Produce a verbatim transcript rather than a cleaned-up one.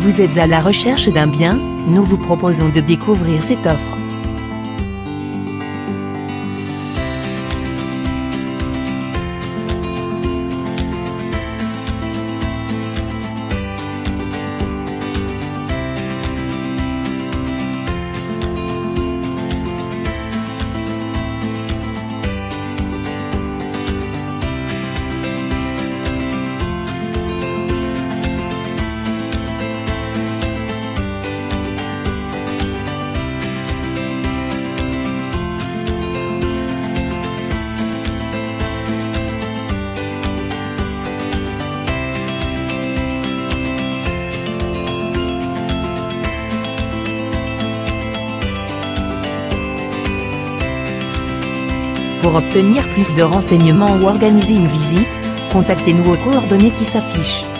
Vous êtes à la recherche d'un bien? Nous vous proposons de découvrir cette offre. Pour obtenir plus de renseignements ou organiser une visite, contactez-nous aux coordonnées qui s'affichent.